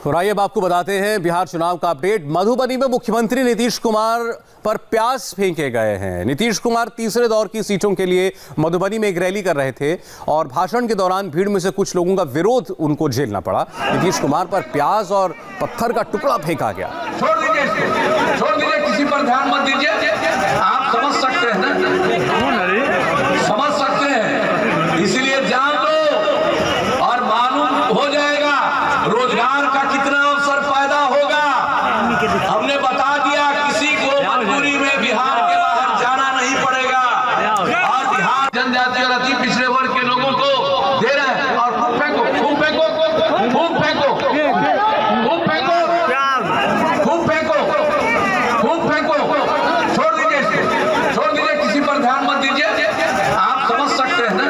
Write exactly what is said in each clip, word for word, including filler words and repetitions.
और आइए अब आपको बताते हैं बिहार चुनाव का अपडेट। मधुबनी में मुख्यमंत्री नीतीश कुमार पर प्याज फेंके गए हैं। नीतीश कुमार तीसरे दौर की सीटों के लिए मधुबनी में एक रैली कर रहे थे और भाषण के दौरान भीड़ में से कुछ लोगों का विरोध उनको झेलना पड़ा। नीतीश कुमार पर प्याज और पत्थर का टुकड़ा फेंका गया। छोड़ दीजिए, छोड़ दीजिए, किसी पर ध्यान मत दीजिए। आप समझ सकते हैं ना, समझ सकते हैं, इसीलिए जान लो और मालूम हो जाएगा रोजगार का कितना अवसर पैदा होगा। हमने बता दिया, किसी को मजबूरी में बिहार के बाहर जाना नहीं पड़ेगा और बिहार जनजाति और अति पिछड़े वर्ग के लोगों को दे रहे हैं। और खूब फेंको, खूब फेंको, खूब फेंको, खूब फेंको, खूब फेंको, खूब फेंको, छोड़ दीजिए, छोड़ दीजिए, किसी पर ध्यान मत दीजिए। आप समझ सकते हैं ना,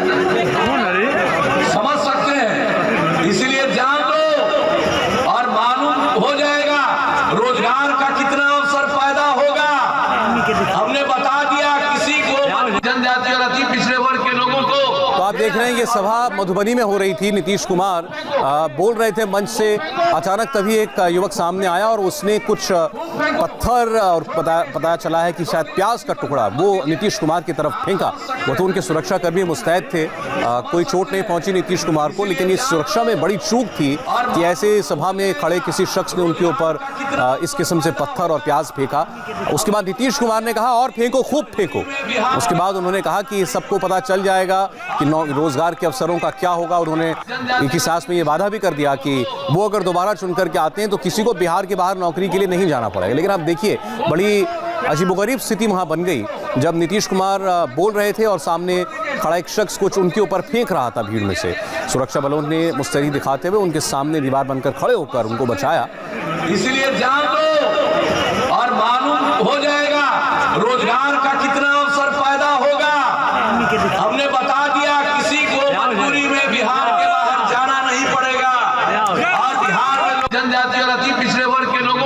समझ सकते हैं, इसीलिए जान लो और मालूम हो जाएगा रोजगार का कितना अवसर पैदा होगा। हमने बता दिया, किसी को जनजाति और अति पिछड़े वर्ग के लोगों को। तो आप देख रहे हैं ये सभा मधुबनी में हो रही थी। नीतीश कुमार आ, बोल रहे थे मंच से, अचानक तभी एक युवक सामने आया और उसने कुछ पत्थर और पता पता चला है कि शायद प्याज का टुकड़ा वो नीतीश कुमार की तरफ फेंका। वो तो उनके सुरक्षाकर्मी मुस्तैद थे, आ, कोई चोट नहीं पहुंची नीतीश कुमार को, लेकिन इस सुरक्षा में बड़ी चूक थी कि ऐसे सभा में खड़े किसी शख्स ने उनके ऊपर इस किस्म से पत्थर और प्याज फेंका। उसके बाद नीतीश कुमार ने कहा और फेंको, खूब फेंको। उसके बाद उन्होंने कहा कि सबको पता चल जाएगा कि रोजगार के अवसरों का क्या होगा। उन्होंने एक ही सांस में ये वादा भी कर दिया कि वो अगर दोबारा चुन करके आते हैं तो किसी को बिहार के बाहर नौकरी के लिए नहीं जाना पड़ेगा। लेकिन आप देखिए, बड़ी अजीबोगरीब स्थिति वहां बन गई जब नीतीश कुमार बोल रहे थे और सामने खड़ा एक शख्स कुछ उनके ऊपर फेंक रहा था भीड़ में से। सुरक्षा बलों ने मुस्तैदी दिखाते हुए उनके सामने दीवार बनकर खड़े होकर उनको बचाया। इसलिए जान लो और मालूम हो जाएगा रोजगार का कितना अवसर पैदा होगा। हमने बता दिया, किसी को मजबूरी में बिहार के बाहर जाना नहीं पड़ेगा और बिहार में जनजाति और अति पिछड़े वर्ग के लोगों